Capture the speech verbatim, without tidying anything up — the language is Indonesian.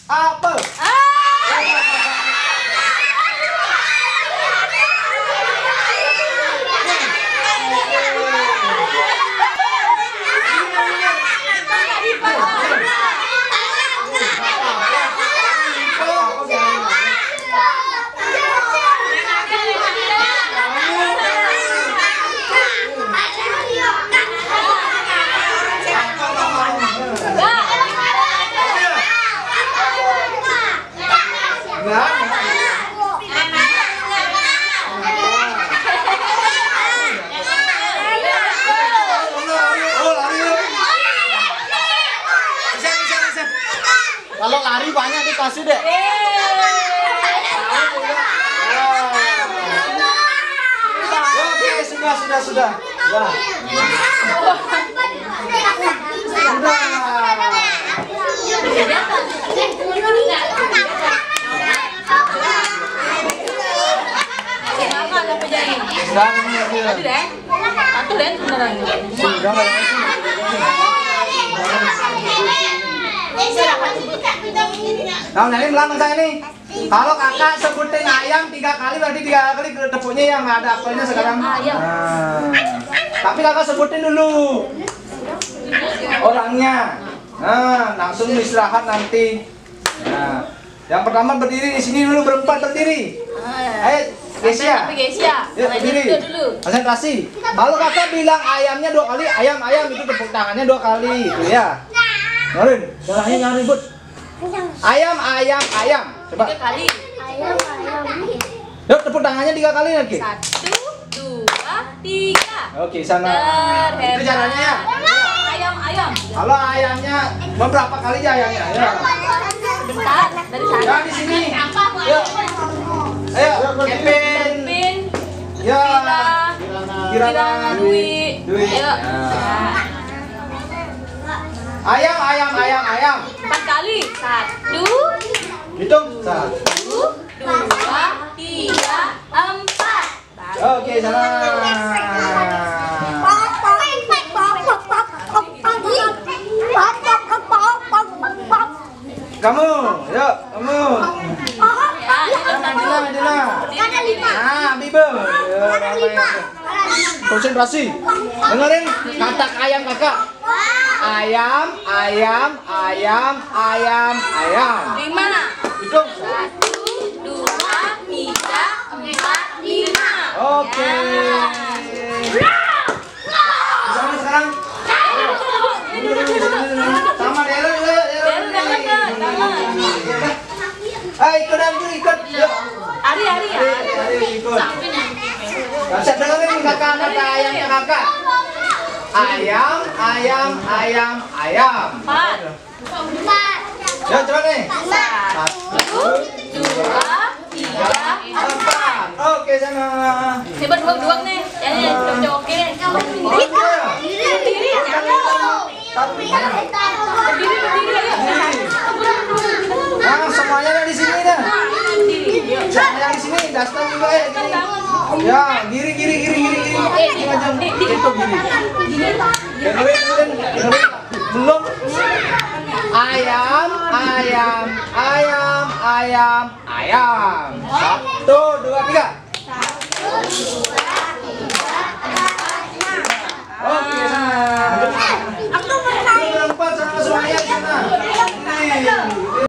Apel. Kalau lari banyak dikasih deh. Oke, sudah, sudah, sudah. Sudah. Nah, ini belakang saya nih. Kalau kakak sebutin ayam tiga kali, berarti tiga kali tepuknya yang ada apelnya sekarang. Nah, tapi kakak sebutin dulu orangnya. Nah, langsung istirahat nanti. Nah, yang pertama berdiri di sini dulu, berempat berdiri. Ayo, Gesia. Yuk, berdiri. Konsentrasi. Kalau kakak bilang ayamnya dua kali, ayam ayam itu tepuk tangannya dua kali, itu ya. Ngarin, darahnya jangan ribut. Ayam, ayam, ayam. Coba. Tiga kali. Ayam, ayam. Yuk, tepuk tangannya tiga kali lagi. Satu, dua, tiga. Oke, sana. Itu caranya ya. Ayam, ayam. Kalau ayamnya beberapa kali aja ayamnya. Ya. Sebentar, dari sana. Ya, di sini. Yuk. Ayo, Kevin. Kevin. Ya. Kirana, Dwi. Dwi. Ayo. Ayam, ayam, ayam, ayam. Empat kali. Satu, Hitung. Satu. dua, tiga, empat. Oke, sana. Kamu, yuk, kamu. Ya, Madina, Madina. Ah, Bibe. Konsentrasi. Dengerin kata ayam kakak. Ayam, ayam, ayam, ayam, ayam. lima. Hitung. Satu, dua, tiga, empat, lima. Oke. Sana sekarang. Sama Delo, Delo, Delo. Ayo ikut dulu, ikut. Yuk. Ari, Ari, Ari, Ari, ikut. Bisa dengerin kakak kata ayamnya kakak. Ayam, ayam, ayam, ayam. Empat. Yuk, coba nih. Satu, dua, tiga, Empat. Oke, sana. coba dua-dua nih. Ya, ya, cocokin. Oke. Berdiri, berdiri, berdiri, ayo. Nah, semuanya ada di sini dah. Berdiri. Semuanya di sini, Dastan juga ya. Gini. Ya, giri, giri, giri, giri, giri. Ini macam itu giri. Dengerin, dengerin, dengerin. Belum. Ayam, ayam, ayam, ayam, ayam. Satu, dua, tiga. Satu,